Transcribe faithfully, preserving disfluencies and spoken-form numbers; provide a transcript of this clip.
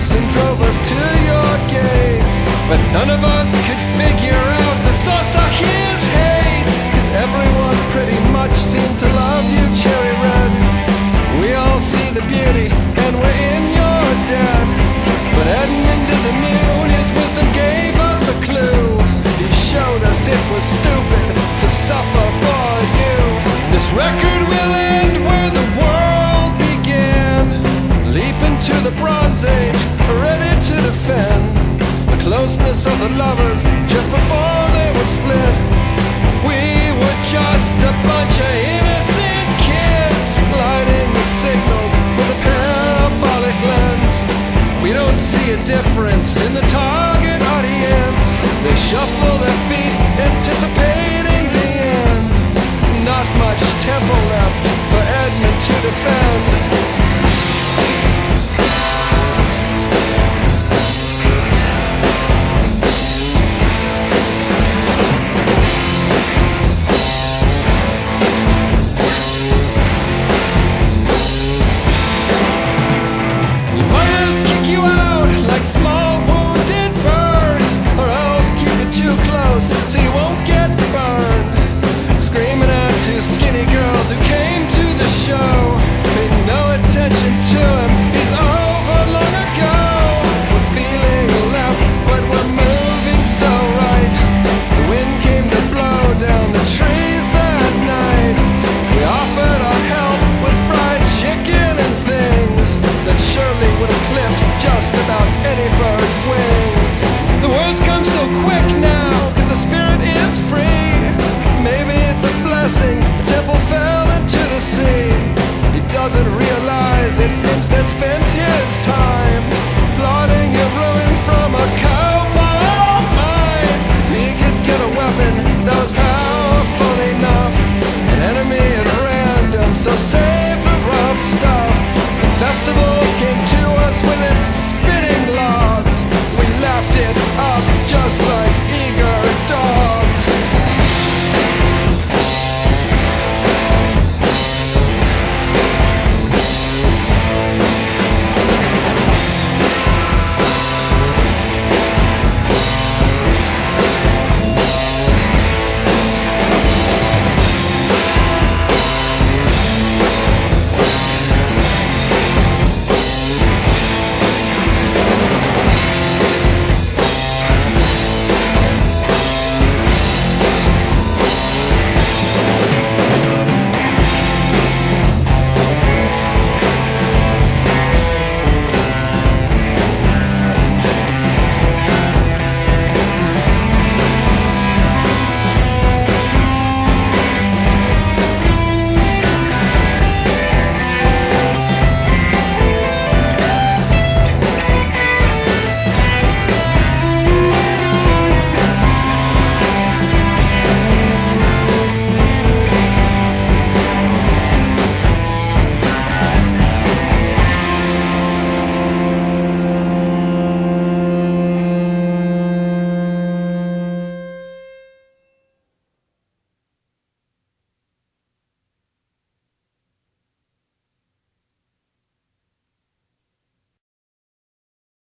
us and drove us to your gates. But none of us could figure out the source of his hate, 'cause everyone pretty much seemed to love you, Cherry Red. We all see the beauty and we're in your debt. But Edmund is immune, his wisdom gave us a clue. He showed us it was stupid to suffer for you. This record will end where the world began. Leap into the Bronze Age, ready to defend the closeness of the lovers just before they were split. We were just a bunch of innocent kids, lighting the signals with a parabolic lens. We don't see a difference in the target audience. They shuffle their feet, anticipating the end. Not much tempo left for Edmund to defend.